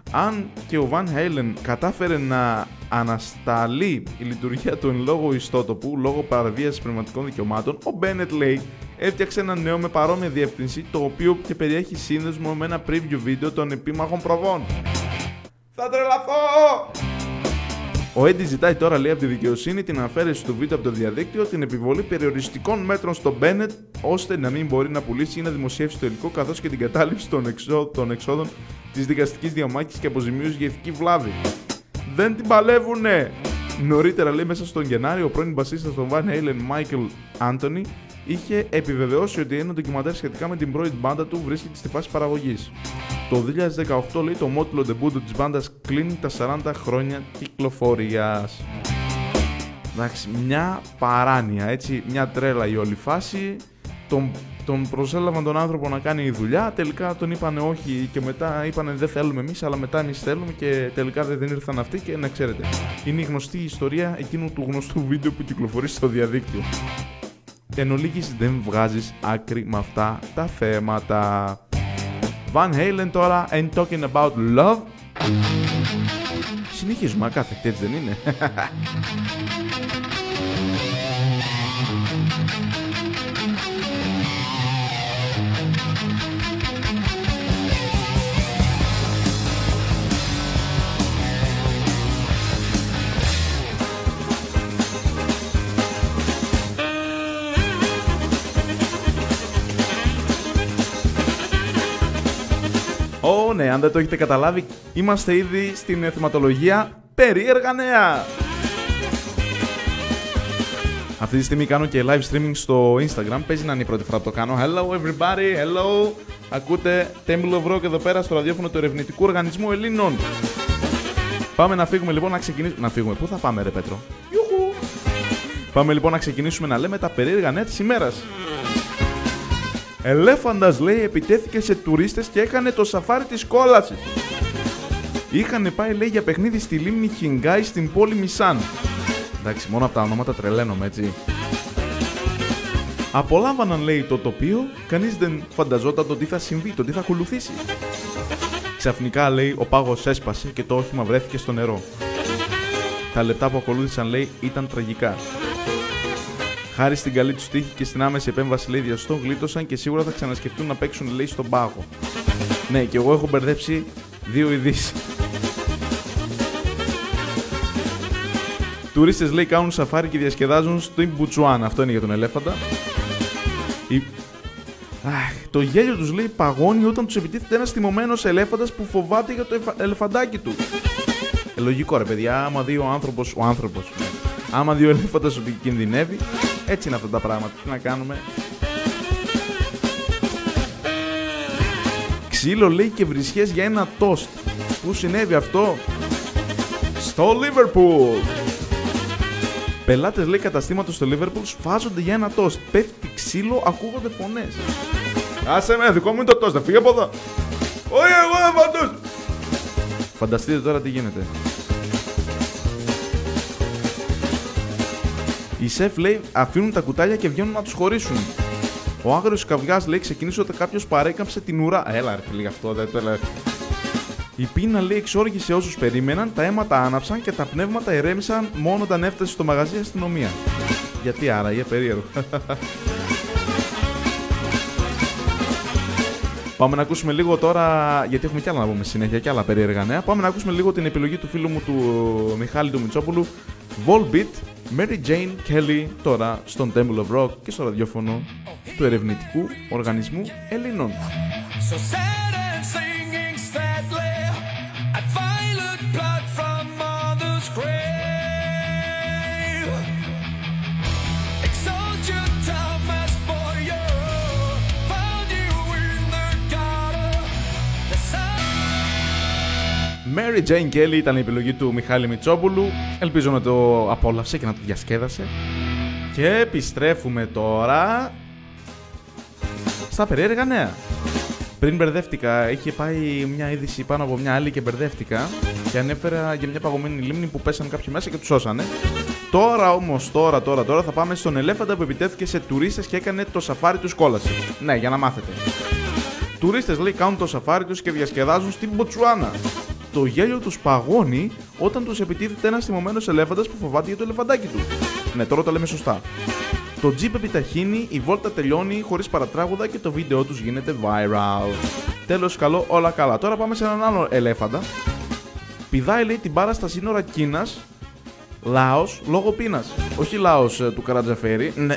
S2: Αν και ο Van Halen κατάφερε να ανασταλεί η λειτουργία του εν λόγω ιστότοπου λόγω παραβίασης πνευματικών δικαιωμάτων, ο Bennett λέει έφτιαξε ένα νέο με παρόμοια διεύθυνση, το οποίο και περιέχει σύνδεσμο με ένα preview βίντεο των επίμαχων προβών. Θα τρελαθώ! Ο Eddie ζητάει τώρα, λέει, από τη δικαιοσύνη την αφαίρεση του βίντεο από το διαδίκτυο, την επιβολή περιοριστικών μέτρων στον Bennett, ώστε να μην μπορεί να πουλήσει ή να δημοσιεύσει το υλικό, καθώς και την κατάληψη των, εξό, των εξόδων της δικαστικής διαμάχης και αποζημίωση για ηθική βλάβη. Δεν την παλεύουνε! Νωρίτερα, λέει, μέσα στον Γενάριο, ο πρώην μπασίστας των Van Halen, Michael Anthony, είχε επιβεβαιώσει ότι ένα ντοκιμαντέρ σχετικά με την πρώην μπάντα του βρίσκεται στη φάση παραγωγής. Το δύο χιλιάδες δεκαοκτώ, λέει, το μότιλο ντεμπούτο της μπάντας κλείνει τα σαράντα χρόνια κυκλοφορίας. Εντάξει, μια παράνοια, έτσι, μια τρέλα η όλη φάση. Τον, τον προσέλαβαν τον άνθρωπο να κάνει δουλειά, τελικά τον είπανε όχι και μετά είπανε δεν θέλουμε εμείς, αλλά μετά εμείς θέλουμε και τελικά δεν ήρθαν αυτοί και να ξέρετε. Είναι η γνωστή ιστορία εκείνου του γνωστού βίντεο που κυκλοφορεί στο διαδίκτυο. Εν ολίγης δεν βγάζεις άκρη με αυτά τα θέματα. Van Halen τώρα, and talking about love. Συνεχίζουμε ακάθεκτη, έτσι δεν είναι? Ω, oh, ναι, αν δεν το έχετε καταλάβει, είμαστε ήδη στην θεματολογία περίεργα νέα. Αυτή τη στιγμή κάνω και live streaming στο Instagram. Παίζει να είναι η πρώτη φορά που το κάνω. Hello everybody, hello. Ακούτε Temple of Rock εδώ πέρα στο ραδιόφωνο του Ερευνητικού Οργανισμού Ελλήνων. Πάμε να φύγουμε λοιπόν να ξεκινήσουμε. Να φύγουμε, πού θα πάμε, ρε Πέτρο? Ιουχου. Πάμε λοιπόν να ξεκινήσουμε να λέμε τα περίεργα νέα της ημέρας. Ελέφαντας, λέει, επιτέθηκε σε τουρίστες και έκανε το σαφάρι της κόλασης. Είχαν πάει, λέει, για παιχνίδι στη λίμνη Χινγκάι στην πόλη Μισάν. Εντάξει, μόνο από τα ονόματα τρελαίνομαι, έτσι. Απολάμβαναν, λέει, το τοπίο, κανείς δεν φανταζόταν το τι θα συμβεί, το τι θα ακολουθήσει. Ξαφνικά, λέει, ο πάγος έσπασε και το όχημα βρέθηκε στο νερό. Τα λεπτά που ακολούθησαν, λέει, ήταν τραγικά. Χάρη στην καλή τους τύχη και στην άμεση επέμβαση, λέει, διαστών, γλίτωσαν και σίγουρα θα ξανασκεφτούν να παίξουν, λέει, στον πάγο. Ναι, και εγώ έχω μπερδέψει δύο ειδήσεις. Τουρίστες, λέει, κάνουν σαφάρι και διασκεδάζουν στην Μπουτσουάνα. Αυτό είναι για τον ελέφαντα. Η... Αχ, το γέλιο τους, λέει, παγώνει όταν τους επιτίθεται ένας θυμωμένος ελέφαντας που φοβάται για το εφα... ελεφαντάκι του. Ε, λογικό, ρε παιδιά, άμα δει ο άνθρωπος, ο άνθρωπος, άμα δει ο ελέφαντας ότι κινδυνεύει, έτσι είναι αυτά τα πράγματα. Τι να κάνουμε. Ξύλο, λέει, και βρισιές για ένα τόστ. Πού συνέβη αυτό? Στο Λίβερπουλ. Πελάτες, λέει, καταστήματος στο Λίβερπουλ σφάζονται για ένα τόστ. Πέφτει ξύλο, ακούγονται φωνές. Άσε με, δικό μου είναι το τόστ, θα φύγει από εδώ. Όχι, εγώ δεν φαντούς. Φανταστείτε τώρα τι γίνεται. Οι σεφ, λέει, αφήνουν τα κουτάλια και βγαίνουν να τους χωρίσουν. Ο άγριος καυγάς, λέει, ξεκίνησε όταν κάποιος παρέκαμψε την ουρά. Έλα, ρε φίλε, αυτό δεν το έλεγα. Η πείνα, λέει, εξόργησε όσους περίμεναν, τα αίματα άναψαν και τα πνεύματα ηρέμησαν μόνο όταν έφτασε στο μαγαζί η αστυνομία. Γιατί άραγε, περίεργο. Πάμε να ακούσουμε λίγο τώρα, γιατί έχουμε κι άλλα να πούμε συνέχεια, κι άλλα περίεργα νέα. Πάμε να ακούσουμε λίγο την επιλογή του φίλου μου του Μιχάλη του Μητσόπουλου, Volbeat, Mary Jane Kelly, τώρα στον Temple of Rock και στο ραδιόφωνο του Ερευνητικού Οργανισμού Ελλήνων. Mary Jane Kelly ήταν η επιλογή του Μιχάλη Μητσόπουλου. Ελπίζω να το απόλαυσε και να το διασκέδασε. Και επιστρέφουμε τώρα στα περίεργα νέα. Πριν μπερδεύτηκα, είχε πάει μια είδηση πάνω από μια άλλη και μπερδεύτηκα και ανέφερα για μια παγωμένη λίμνη που πέσαν κάποιοι μέσα και τους σώσανε. Τώρα όμως, τώρα, τώρα, τώρα θα πάμε στον ελέφαντα που επιτέθηκε σε τουρίστες και έκανε το σαφάρι τους κόλαση. Ναι, για να μάθετε. Τουρίστες, λέει, κάνουν το σαφάρι τους και διασκεδάζουν στην Μποτσουάνα. το γέλιο τους παγώνει όταν τους επιτίθεται ένας θυμωμένος ελέφαντας που φοβάται για το ελεφαντάκι του. Ναι, τώρα το λέμε σωστά. Το τζιπ επιταχύνει, η βόλτα τελειώνει χωρίς παρατράγουδα και το βίντεο τους γίνεται viral. Τέλος, καλό, όλα καλά. Τώρα πάμε σε έναν άλλο ελέφαντα. Πηδάει, λέει, την μπάρα στα σύνορα Κίνας, Λάος, λόγω πείνας. Όχι Λάος ε, του Καρατζαφέρη. Ναι.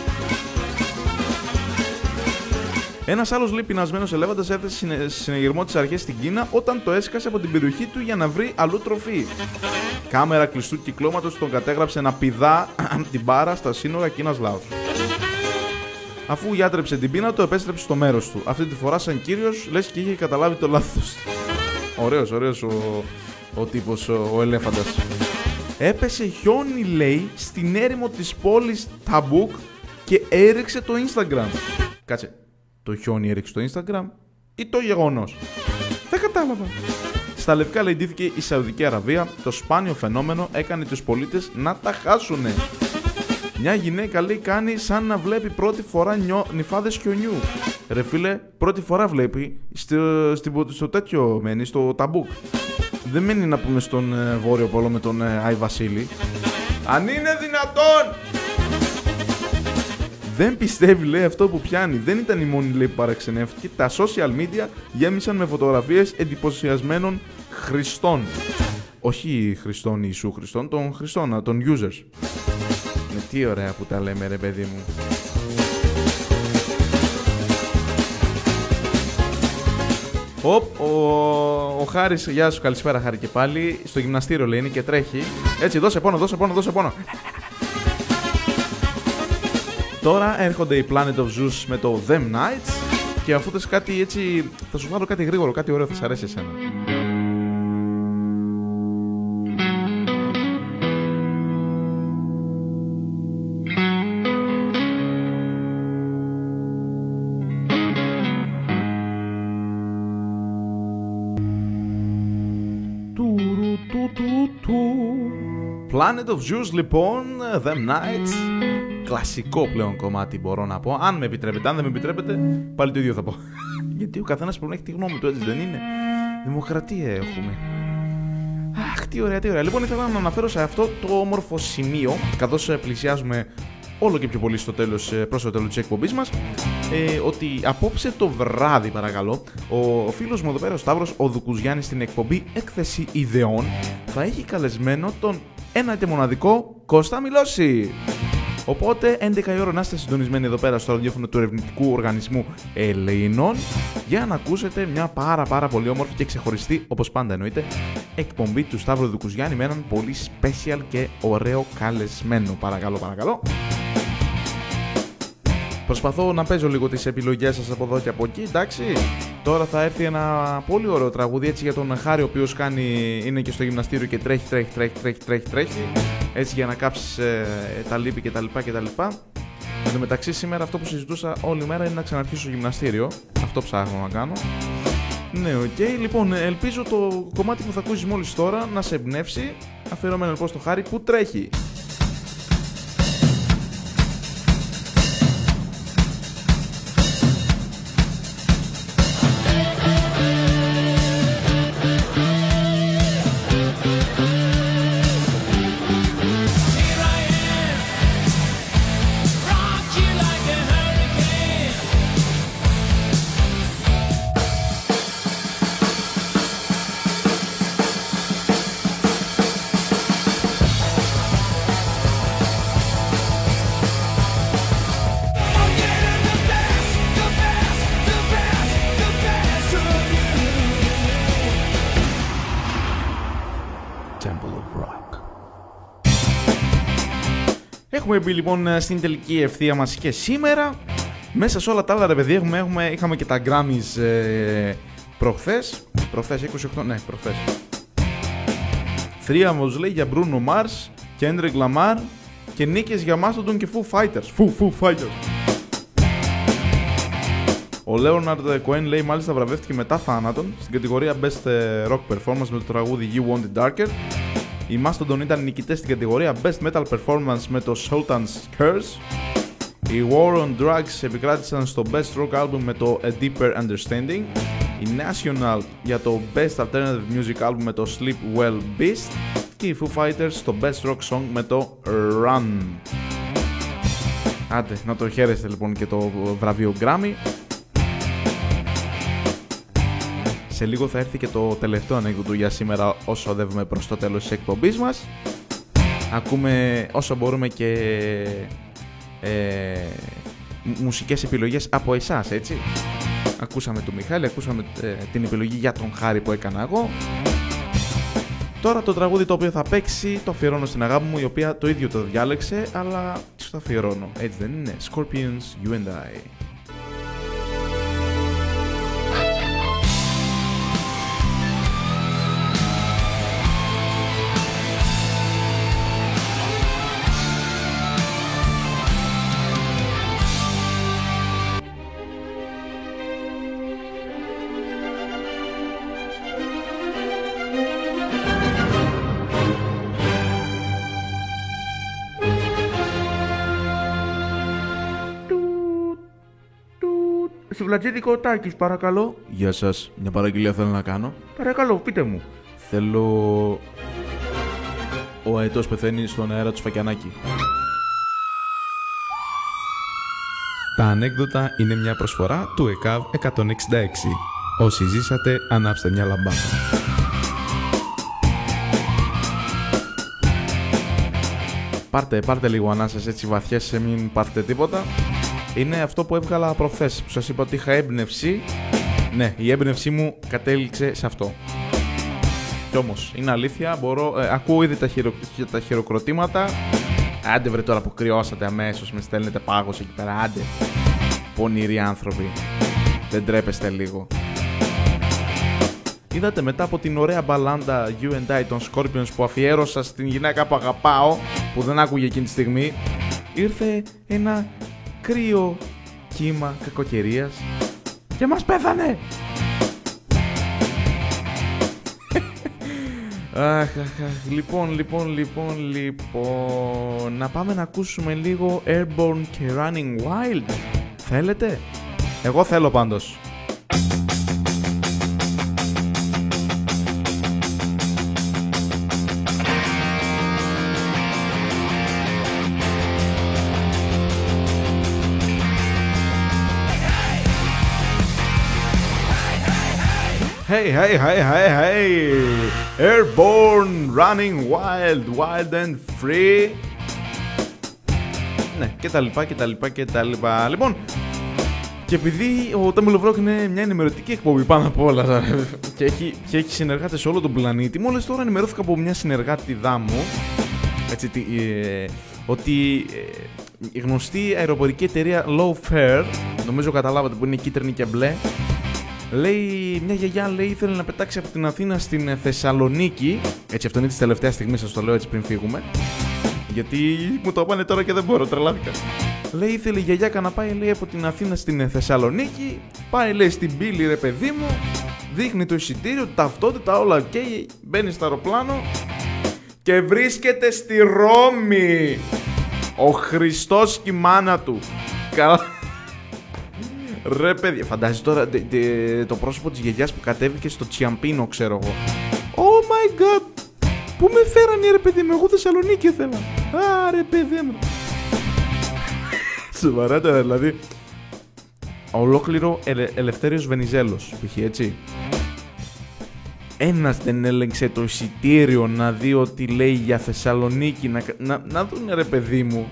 S2: Ένας άλλος, λέει, πεινασμένος ελέφαντας έθεσε συνεγερμό τις αρχές στην Κίνα όταν το έσκασε από την περιοχή του για να βρει αλλού τροφή. Κάμερα κλειστού κυκλώματος τον κατέγραψε να πηδά την μπάρα στα σύνορα Κίνας-Λάος. Αφού γιάτρεψε την πείνα, το επέστρεψε στο μέρος του. Αυτή τη φορά, σαν κύριος, λες και είχε καταλάβει το λάθος του. Ωραίος, ωραίος ο, ο τύπος, ο, ο ελέφαντας. Έπεσε χιόνι, λέει, στην έρημο της πόλης Ταμπούκ και έριξε το Instagram. Κάτσε, το χιόνι έριξε το Instagram ή το γεγονός? Δεν κατάλαβα. Στα λευκά, λέει, ντύθηκε η Σαουδική Αραβία. Το σπάνιο φαινόμενο έκανε τους πολίτες να τα χάσουνε. Μια γυναίκα, λέει, κάνει σαν να βλέπει πρώτη φορά νιώ... νυφάδες χιονιού. Ρε φίλε, πρώτη φορά βλέπει στο, στο, στο τέτοιο μένει, στο Ταμπούκ. Δεν μένει να πούμε στον ε, Βόρειο Πόλο με τον ε, Άι Βασίλη. Αν είναι δυνατόν! Δεν πιστεύει, λέει, αυτό που πιάνει. Δεν ήταν η μόνη, λέει, που παραξενεύτηκε. Τα social media γέμισαν με φωτογραφίες εντυπωσιασμένων χρηστών. Όχι Χριστών Ιησού Χριστών, των χρηστών, των users. Με τι ωραία που τα λέμε, ρε παιδί μου. Οπ, ο, ο Χάρης, γεια σου, καλησπέρα Χάρη και πάλι. Στο γυμναστήριο, λέει, είναι και τρέχει. Έτσι, δώσε πόνο, δώσε πόνο, δώσε πόνο. Τώρα έρχονται οι Planet of Zeus με το Them Nights. Και αφού θες κάτι έτσι, θα σου βάλω κάτι γρήγορο, κάτι ωραίο, θα σ' αρέσει εσένα. Planet of Zeus, λοιπόν, Them Nights. Κλασικό πλέον κομμάτι, μπορώ να πω. Αν με επιτρέπετε, αν δεν με επιτρέπετε, πάλι το ίδιο θα πω. Γιατί ο καθένας πρέπει να έχει τη γνώμη του, έτσι δεν είναι? Δημοκρατία έχουμε. Αχ, τι ωραία, τι ωραία. Λοιπόν, ήθελα να αναφέρω σε αυτό το όμορφο σημείο, καθώς πλησιάζουμε όλο και πιο πολύ στο τέλος, προς το τέλος της εκπομπής μας, ε, ότι απόψε το βράδυ, παρακαλώ, ο φίλος μου εδώ πέρα, ο Σταύρος, ο Δουκουζιάννης, στην εκπομπή Έκθεση Ιδεών, θα έχει καλεσμένο τον ένα και μοναδικό Κώστα Μιλώση. Οπότε, έντεκα η ώρα να είστε συντονισμένοι εδώ πέρα στο ραδιόφωνο του Ερευνητικού Οργανισμού Ελλήνων για να ακούσετε μια πάρα πάρα πολύ όμορφη και ξεχωριστή, όπως πάντα εννοείται, εκπομπή του Σταύρου Δουκουζιάννη με έναν πολύ special και ωραίο καλεσμένο. Παρακαλώ, παρακαλώ. Προσπαθώ να παίζω λίγο τις επιλογές σας από εδώ και από εκεί, εντάξει. Τώρα θα έρθει ένα πολύ ωραίο τραγούδι έτσι για τον Χάρη, ο οποίος κάνει, είναι και στο γυμναστήριο και τρέχει, τρέχει, τρέχει, τρέχει, τρέχει, τρέχει. Έτσι για να κάψεις ε, τα λύπη κτλ. κτλ. Εν τω μεταξύ, σήμερα αυτό που συζητούσα όλη μέρα είναι να ξαναρχίσω στο γυμναστήριο. Αυτό ψάχνω να κάνω. Ναι, οκ. Okay. Λοιπόν, ελπίζω το κομμάτι που θα ακούσεις μόλις τώρα να σε εμπνεύσει. Αφιερωμένο λοιπόν στο Χάρη που τρέχει. Έχουμε μπει λοιπόν στην τελική ευθεία μας και σήμερα. Μέσα σε όλα τα άλλα, ρε παιδί, έχουμε, έχουμε, είχαμε και τα Grammys ε, προχθές. Προχθές, είκοσι οκτώ, ναι, προχθές. Θρίαμβος, λέει, για Bruno Mars, Kendrick Lamar και νίκες για Mastodon και Foo Fighters. Foo, Foo Fighters. Ο Leonard Cohen, λέει, μάλιστα βραβεύτηκε μετά θάνατον στην κατηγορία Best Rock Performance με το τραγούδι You Want It Darker. Οι Mastodon ήταν νικητές στην κατηγορία Best Metal Performance με το Sultan's Curse. Οι War on Drugs επικράτησαν στο Best Rock Album με το A Deeper Understanding. η National για το Best Alternative Music Album με το Sleep Well Beast και οι Foo Fighters το Best Rock Song με το Run. Άντε, να το χαίρεστε λοιπόν και το βραβείο Grammy. Σε λίγο θα έρθει και το τελευταίο ανέκδοτο για σήμερα όσο οδεύουμε προς το τέλος της εκπομπής μας. Ακούμε όσο μπορούμε και ε, μουσικές επιλογές από εσάς, έτσι. Ακούσαμε του Μιχάλη, ακούσαμε ε, την επιλογή για τον Χάρη που έκανα εγώ. Τώρα το τραγούδι το οποίο θα παίξει το αφιερώνω στην αγάπη μου, η οποία το ίδιο το διάλεξε, αλλά της το αφιερώνω. Έτσι δεν είναι? Scorpions, You and I. Σουβλατζίδικο Τάκης, παρακαλώ. Γεια σας. Μια παραγγελία θέλω να κάνω. Παρακαλώ, πείτε μου. Θέλω... Ο αετός πεθαίνει στον αέρα του Σφακιανάκη.
S3: Τα ανέκδοτα είναι μια προσφορά του ΕΚΑΒ εκατόν εξήντα έξι. Όσοι ζήσατε, ανάψτε μια λαμπάδα.
S2: Πάρτε, πάρτε λίγο ανάσες έτσι βαθιές, μην πάρτε τίποτα. Είναι αυτό που έβγαλα προχθές, που σας είπα ότι είχα έμπνευση. Ναι, η έμπνευσή μου κατέληξε σε αυτό. Κι όμως, είναι αλήθεια, μπορώ, ε, ακούω ήδη τα, χειρο, τα χειροκροτήματα. Άντε βρε τώρα που κρυώσατε αμέσως, με στέλνετε πάγος εκεί πέρα, άντε. Πονηροί άνθρωποι, δεν τρέπεστε λίγο. Είδατε μετά από την ωραία μπαλάντα You and I των Scorpions που αφιέρωσα στην γυναίκα που αγαπάω, που δεν άκουγε εκείνη τη στιγμή, ήρθε ένα κρύο κύμα κακοκαιρίας και μας πέθανε. Αχ, αχ, αχ. Λοιπόν, λοιπόν, λοιπόν, λοιπόν, να πάμε να ακούσουμε λίγο Airborne και Running Wild. Θέλετε? Εγώ θέλω πάντως. Hey, hey, hey, hey, hey! Airborne, running wild, wild and free. Ναι, και τα λοιπά και τα λοιπά και τα λοιπά. Λοιπόν, και επειδή ο Tamil Vlog είναι μια ενημερωτική εκπομπή πάνω απ' όλα και έχει, και έχει συνεργάτες σε όλο τον πλανήτη, μόλις τώρα ενημερώθηκα από μια συνεργάτηδά μου, έτσι, τι, ε, ότι ε, η γνωστή αεροπορική εταιρεία Low Fair, νομίζω καταλάβατε που είναι κίτρινη και μπλε, λέει, μια γιαγιά λέει ήθελε να πετάξει από την Αθήνα στην Θεσσαλονίκη. Έτσι, αυτό είναι της τελευταίας στιγμής, σας το λέω έτσι πριν φύγουμε. Γιατί μου το πάνε τώρα και δεν μπορώ, τρελάθηκα. Λέει ήθελε η γιαγιάκα να πάει, λέει, από την Αθήνα στην Θεσσαλονίκη. Πάει, λέει, στην πύλη, ρε παιδί μου. Δείχνει το εισιτήριο, ταυτότητα, όλα οκ. Okay, μπαίνει στο αεροπλάνο και βρίσκεται στη Ρώμη. Ο Χριστός και η μάνα του. Καλά. Ρε παιδιά, φαντάζεσαι τώρα δε, δε, το πρόσωπο της γιαγιάς που κατέβηκε στο Τσιαμπίνο, ξέρω εγώ. Oh my god! Πού με φέρανε ρε παιδί μου, εγώ Θεσσαλονίκη ήθελα. Α, ρε παιδί μου. Σοβαρά τώρα, δηλαδή. Ολόκληρο ελε, Ελευθέριος Βενιζέλος, π.χ. έτσι. Ένας δεν έλεγξε το εισιτήριο να δει ότι λέει για Θεσσαλονίκη, να, να, να δούνε ρε παιδί μου.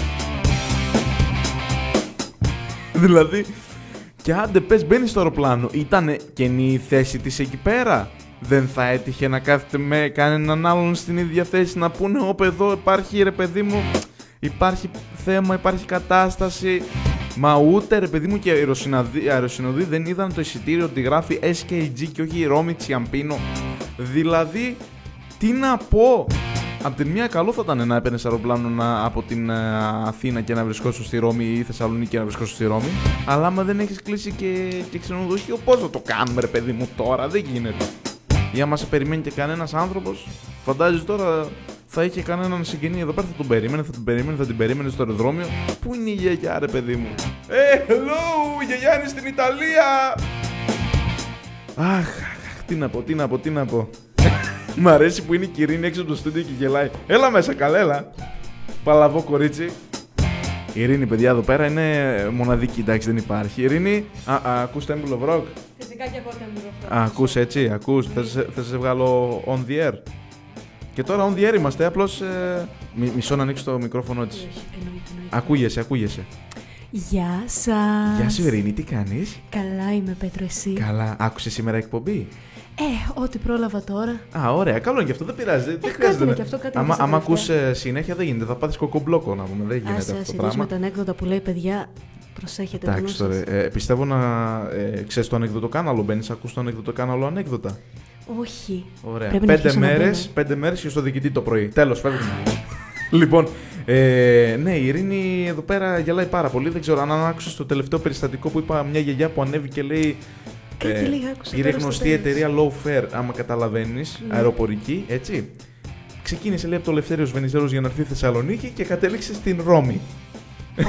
S2: Δηλαδή, και άντε πες μπαίνει στο αεροπλάνο, ήτανε καινή η θέση της εκεί πέρα. Δεν θα έτυχε να κάθεται με κανέναν άλλον στην ίδια θέση να πούνε όπε εδώ υπάρχει ρε παιδί μου, υπάρχει θέμα, υπάρχει κατάσταση. Μα ούτε ρε παιδί μου και οι αεροσυνοδοί δεν είδαν το εισιτήριο ότι γράφει ες κέι τζι και όχι Ρώμη Τσιαμπίνο. Δηλαδή, τι να πω. Απ' την μία καλό θα ήταν να έπαιρνες αεροπλάνο να, από την uh, Αθήνα και να βρισκόσου στη Ρώμη ή Θεσσαλονίκη και να βρισκόσου στη Ρώμη. Αλλά άμα δεν έχεις κλείσει και, και ξενοδοχείο, πώς θα το κάνουμε ρε παιδί μου τώρα, δεν γίνεται. Ή άμα σε περιμένει και κανένας άνθρωπος, φαντάζεσαι τώρα θα είχε κανέναν συγγενή εδώ πέρα, θα τον περίμενε, θα τον περίμενε, θα την περίμενε στο αεροδρόμιο. Πού είναι η γιαγιά ρε παιδί μου? Ε, hey, hello, η γιαγιά είναι στην Ιταλία! Αχ, τι να πω, τι να πω, τι να πω. Μ' αρέσει που είναι η Ειρήνη έξω από το στούντιο και γελάει. Έλα μέσα, καλέλα. Παλαβό κορίτσι. Η Ειρήνη, παιδιά, εδώ πέρα είναι μοναδική, εντάξει, δεν υπάρχει. Ειρήνη, α, α, ακούς Temple of Rock.
S4: Φυσικά και εγώ Temple of Rock.
S2: Α, ακούς έτσι, ακούς. Θες, θες να σε βγάλω on the air. Και τώρα on the air είμαστε, απλώς ε, μι, μισό να ανοίξω το μικρόφωνο της. Ακούγεσαι, ακούγεσαι.
S4: Γεια σας.
S2: Γεια σου Ειρήνη, τι κάνεις?
S4: Καλά είμαι, Πέτρο, εσύ?
S2: Καλά, άκουσες σήμερα εκπομπή?
S4: Ε, ό,τι πρόλαβα τώρα.
S2: Α, ωραία, καλό είναι και αυτό, δεν πειράζει. Δεν
S4: κάτι
S2: χρειάζεται.
S4: είναι
S2: να-
S4: και αυτό, κάτι
S2: άμα
S4: είναι
S2: άμα
S4: και στα
S2: ακούς ε, συνέχεια δεν γίνεται, θα πάθεις κοκομπλόκο να πούμε, δεν γίνεται
S4: Άσε,
S2: αυτό
S4: άσε,
S2: το
S4: με
S2: πράγμα.
S4: τα ανέκδοτα που λέει, παιδιά, προσέχετε το νου
S2: Εντάξει
S4: σας.
S2: τώρα, ε, πιστεύω να ε, ξέρεις το ανεκδοτοκάναλο, μπαίνεις, ακούς το ανεκδοτοκάναλο ανέκδοτα.
S4: Όχι.
S2: Ωραία.
S4: Πρέπει να
S2: Πέντε
S4: αρχίσω να
S2: μέρες,
S4: μπαίνω.
S2: πέντε μέρες και στο διοικητή το πρωί. Τέλος, φεύγουμε. Λοιπόν, ε, ναι, η Ειρήνη εδώ πέρα γελάει πάρα πολύ. Δεν ξέρω αν άκουσες το τελευταίο περιστατικό που είπα μια γιαγιά που ανέβηκε και λέει.
S4: Κάτι λίγα άκουσα
S2: πήρε
S4: τώρα στο
S2: γνωστή
S4: τέλος.
S2: εταιρεία low fare, άμα καταλαβαίνεις,
S4: Ναι.
S2: αεροπορική, έτσι. Ξεκίνησε λέει από το Ελευθέριος Βενιζέλος για να έρθει Θεσσαλονίκη και κατέληξε στην Ρώμη.
S4: Όπο.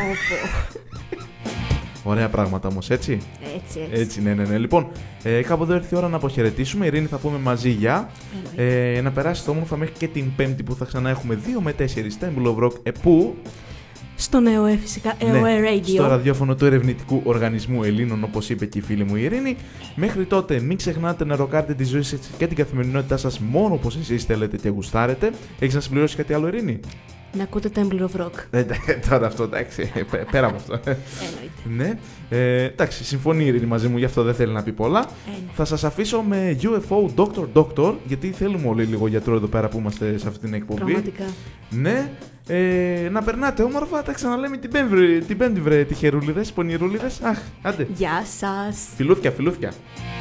S2: Ωραία πράγματα όμως, έτσι.
S4: Έτσι, έτσι.
S2: Έτσι, ναι, ναι, ναι. Λοιπόν, ε, κάπου εδώ ήρθε η ώρα να αποχαιρετήσουμε. Η Ειρήνη θα πούμε μαζί γεια.
S4: Εννοείται.
S2: Ε, να περάσετε όμορφα μέχρι και την Πέμπτη που θα ξανά έχουμε δύο με τέσσερα Temple of Rock. Ε, που
S4: Στο νέο ε, φυσικά,
S2: ναι,
S4: ΕΟΕ Radio.
S2: στο ραδιόφωνο του Ερευνητικού Οργανισμού Ελλήνων, όπως είπε και η φίλη μου η Ειρήνη. Μέχρι τότε, μην ξεχνάτε να ροκάρετε τη ζωή σας και την καθημερινότητά σας μόνο όπως εσείς θέλετε και γουστάρετε. Έχεις να συμπληρώσεις κάτι άλλο, Ειρήνη?
S4: Να ακούτε Temple of Rock.
S2: Ε, τώρα αυτό, εντάξει, πέ- πέρα από αυτό.
S4: Εννοείται.
S2: Ναι. Ε, εντάξει, συμφωνεί η Ειρήνη μαζί μου, γι' αυτό δεν θέλει να πει πολλά.
S4: Ε, ναι.
S2: Θα σας αφήσω με γιου εφ ο Doctor Doctor, γιατί θέλουμε όλοι λίγο γιατρό εδώ πέρα που είμαστε σε αυτή την εκπομπή.
S4: Πραγματικά.
S2: Ναι, ε, να περνάτε όμορφα, τα ξαναλέμε την Πέμπτη, την Πέμπτη βρε τυχερούλιδες, πονηρούλιδες. Αχ, άντε.
S4: Γεια σας.
S2: Φιλούθια, φιλούθια.